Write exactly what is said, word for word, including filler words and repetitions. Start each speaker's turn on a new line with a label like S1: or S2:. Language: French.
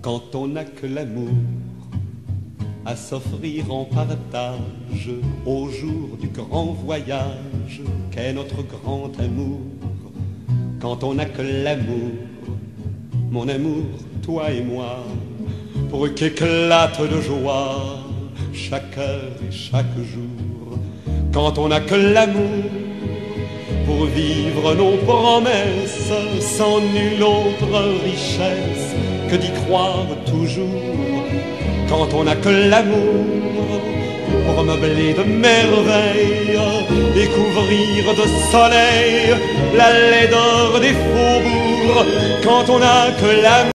S1: Quand on n'a que l'amour à s'offrir en partage au jour du grand voyage qu'est notre grand amour. Quand on n'a que l'amour, mon amour, toi et moi, pour qu'éclate de joie chaque heure et chaque jour. Quand on n'a que l'amour pour vivre nos promesses sans nulle autre richesse que d'y croire toujours. Quand on n'a que l'amour pour meubler de merveilles et couvrir de soleil la laideur des faubourgs. Quand on n'a que l'amour